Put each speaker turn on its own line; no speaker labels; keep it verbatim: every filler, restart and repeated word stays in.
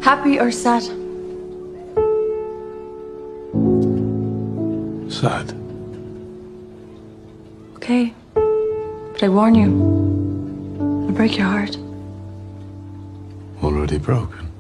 Happy or sad?
Sad.
Okay. But I warn you, I'll break your heart.
Already broken.